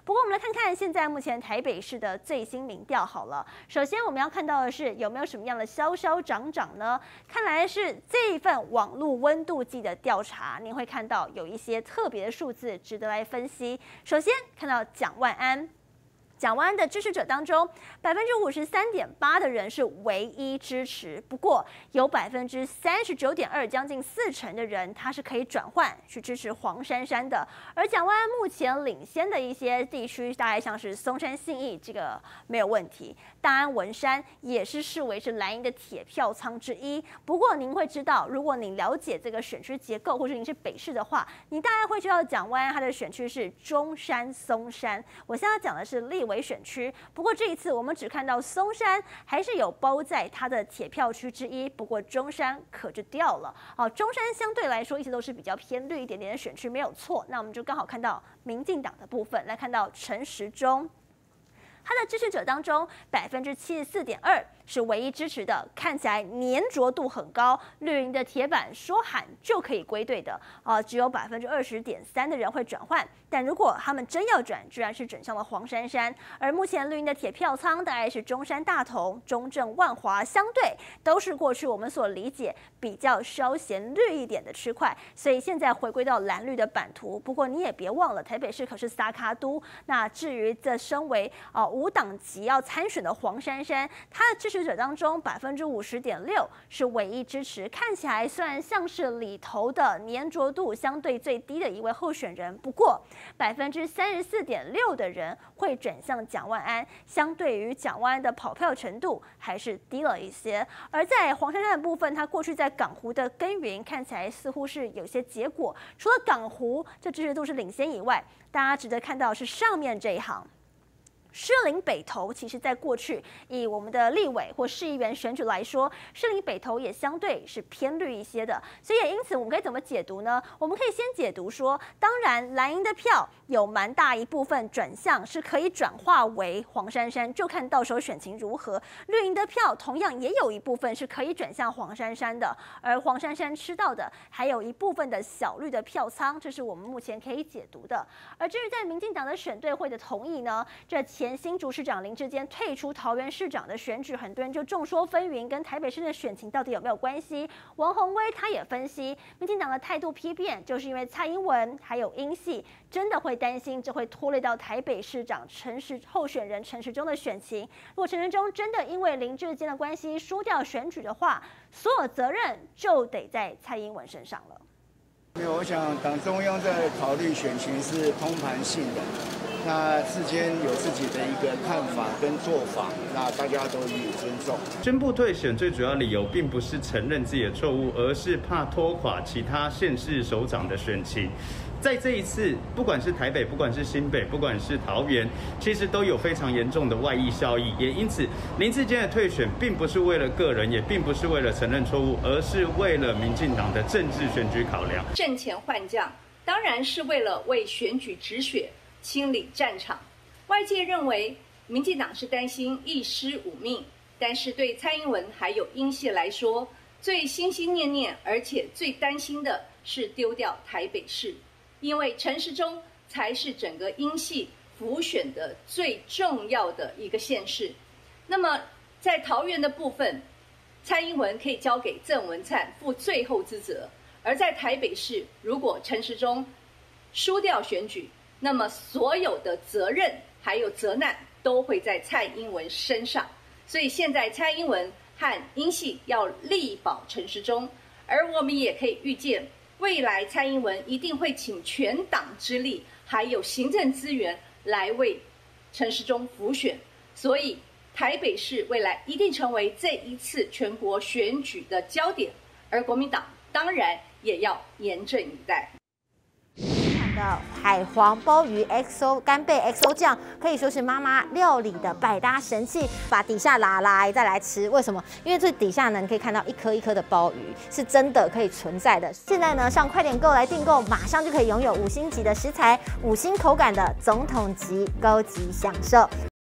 不过我们来看看现在目前台北市的最新民调好了。首先我们要看到的是有没有什么样的消涨呢？看来是这一份网络温度计的调查，您会看到有一些特别的数字值得来分析。首先看到蒋万安。蒋万安的支持者当中，53.8%的人是唯一支持，不过有39.2%，将近40%的人他是可以转换去支持黄珊珊的。而蒋万安目前领先的一些地区，大概像是松山信义，这个没有问题；大安文山也是视为是蓝营的铁票仓之一。不过您会知道，如果你了解这个选区结构，或者您是北市的话，你大概会知道蒋万安他的选区是中山、松山。我现在讲的是立委选区，不过这一次我们只看到松山还是有包在它的铁票区之一，不过中山可就掉了。中山相对来说一直都是比较偏绿一点点的选区，没有错。那我们就刚好看到民进党的部分，来看到陈时中。他的支持者当中，74.2%是唯一支持的，看起来粘着度很高，绿营的铁板说喊就可以归队的只有20.3%的人会转换。但如果他们真要转，居然是转向了黄珊珊。而目前绿营的铁票仓大概是中山大同、中正万华，相对都是过去我们所理解比较稍显绿一点的区块，所以现在回归到蓝绿的版图。不过你也别忘了，台北市可是撒卡都。那至于这身为无党籍要参选的黄珊珊，她的支持者当中50.6%是唯一支持，看起来虽然像是里头的粘着度相对最低的一位候选人，不过34.6%的人会转向蒋万安，相对于蒋万安的跑票程度还是低了一些。而在黄珊珊的部分，她过去在港湖的耕耘看起来似乎是有些结果，除了港湖这支持度是领先以外，大家值得看到的是上面这一行。士林北投其实在过去以我们的立委或市议员选举来说，士林北投也相对是偏绿一些的，所以也因此我们可以怎么解读呢？我们可以先解读说，当然蓝营的票有蛮大一部分转向是可以转化为黄珊珊，就看到时候选情如何。绿营的票同样也有一部分是可以转向黄珊珊的，而黄珊珊吃到的还有一部分的小绿的票仓，这是我们目前可以解读的。而至于在民进党的选对会的同意呢，这前新竹市长林智坚退出桃园市长的选举，很多人就众说纷纭，跟台北市的选情到底有没有关系？王宏威他也分析，民进党的态度批变，就是因为蔡英文还有英系真的会担心，这会拖累到台北市长候选人陈时中的选情。如果陈时中真的因为林智坚的关系输掉选举的话，所有责任就得在蔡英文身上了。 没有，我想党中央在考虑选情是通盘性的，那之间有自己的一个看法跟做法，那大家都予以尊重。 宣布退选最主要理由并不是承认自己的错误，而是怕拖垮其他县市首长的选情。在这一次，不管是台北，不管是新北，不管是桃园，其实都有非常严重的外溢效益。也因此，林智坚的退选并不是为了个人，也并不是为了承认错误，而是为了民进党的政治选举考量。 阵前换将，当然是为了为选举止血、清理战场。外界认为民进党是担心一失五命，但是对蔡英文还有英系来说，最心心念念，而且最担心的是丢掉台北市。因为陈时中才是整个英系辅选的最重要的一个县市。那么在桃园的部分，蔡英文可以交给郑文灿负最后之责，而在台北市，如果陈时中输掉选举，那么所有的责任还有责难都会在蔡英文身上。所以现在蔡英文和英系要力保陈时中，而我们也可以预见，未来蔡英文一定会请全党之力，还有行政资源来为陈时中辅选。所以台北市未来一定成为这一次全国选举的焦点，而国民党当然也要严阵以待。 的海皇鲍鱼 XO 干贝 XO 酱可以说是妈妈料理的百搭神器，把底下拿来再来吃。为什么？因为最底下呢，你可以看到一颗一颗的鲍鱼，是真的可以存在的。现在呢，上快点购来订购，马上就可以拥有5星级的食材、5星口感的总统级高级享受。